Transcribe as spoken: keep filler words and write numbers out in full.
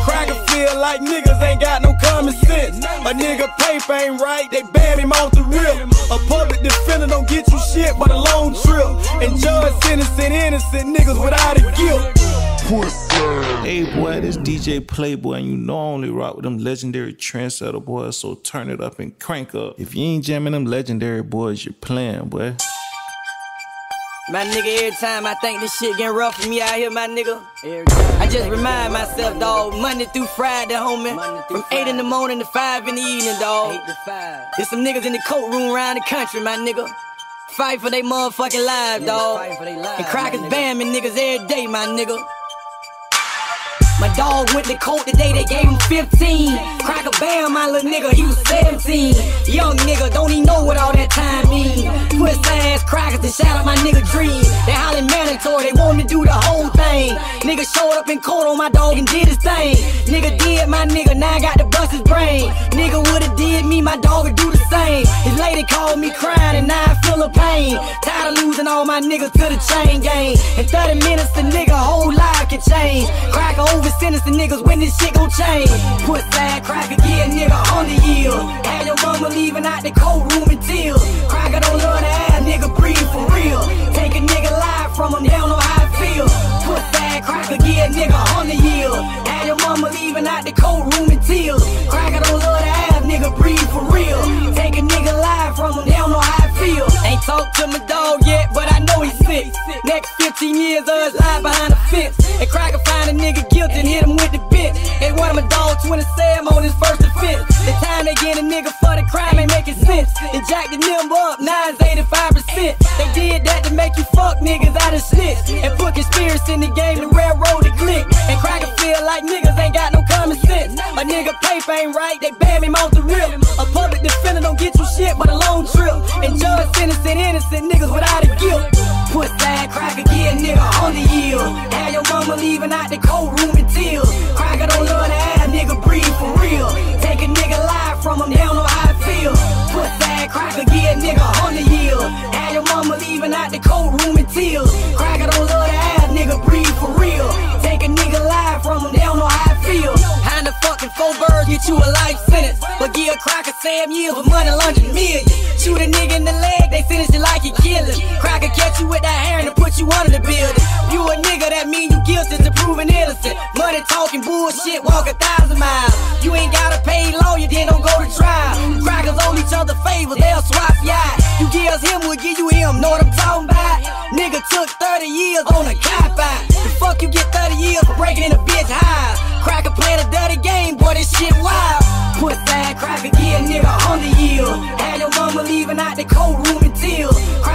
Cracker feel like niggas ain't got no common sense. A nigga paper ain't right, they ban him off the rip. A public defender don't get you shit but a long trip. And judge innocent, innocent niggas without a guilt. Hey boy, this D J Playboy, and you know I only rock with them legendary trendsetter boys, so turn it up and crank up. If you ain't jamming them legendary boys, you're playing, boy. My nigga, every time I think this shit getting rough for me out here, my nigga, I just remind myself, dawg, Monday through Friday, homie, from eight in the morning to five in the evening, dawg. There's some niggas in the courtroom around the country, my nigga, fight for they motherfucking lives, dawg. And crackers ban me niggas every day, my nigga. My dog went to court today, they gave him fifteen. Cracker bam, my little nigga, he was seventeen. Young nigga, don't even know what all that time mean. Puss ass crackers to shout out my nigga Dream. They hollering mandatory, they want me to do the whole thing. Nigga showed up in court on my dog and did his thing. Nigga did my nigga, now I got to bust his brain. Nigga would've did me, my dog would do the same. His lady called me crying and now I feel the pain. Tired of losing all my niggas to the chain gang. In thirty minutes, the nigga whole life can change. Cracker over sentencing niggas when this shit gon' change. Put sad cracker, get a nigga on the yield. Had your mama leaving out the courtroom in tears. Cracker don't love the ass, nigga breathe for real. Take a nigga life from him, they don't know how I feel. Put sad cracker, get a nigga on the yield. Had your mama leaving out the courtroom in tears. Cracker don't love the ass, nigga breathe for real. Take a nigga life from him, they don't know how I feel. Ain't talked to my dog yet, but I know he's sick. Next fifteen years of his life behind the fence. And Cracker find a nigga guilty and hit him with the bitch. And one of my dogs twenty-seven on his first offense. The time they get a nigga for the crime ain't making sense. They jacked the number up, now it's eighty-five percent. They did that to make you fuck niggas out of snitch. And put conspiracy in the game to railroad the click. And Cracker feel like niggas ain't got no common sense. A nigga paper ain't right, they ban him off the rip. A public defender don't get you shit but a long trip. And judge innocent, innocent niggas without a guilt. Put sad Cracker, get a nigga on the yield. Had your mama leaving out the courtroom in tears. Cracker don't love the ass, nigga breathe for real. Take a nigga life from him, they don't know how I feel. Put sad Cracker, get a nigga on the yield. Had your mama leaving out the courtroom in tears. Cracker don't love the ass, nigga breathe for real. Take a nigga life from him, they don't know how I feel. Behind the fucking four birds, get you a life sentence. But give a Cracker seven years with money laundering millions. Shoot a nigga in the leg, they sentence you like you killin'. Cracker catch you with that hair and put you under the building. You a nigga, that mean you guilty to proving innocent. Money talking bullshit, walk a thousand miles. You ain't got a paid lawyer, then don't go to trial. Crackers owe each other favors, they'll swap you out. You give us him, we'll give you him, know what I'm talking about? Nigga took thirty years on a cop out. The fuck you get thirty years for breaking in a bitch house? Cracker playing a dirty game, boy, this shit wild. Put that Cracker, get a nigga on the yield. Had your mama leaving out the courtroom in tears.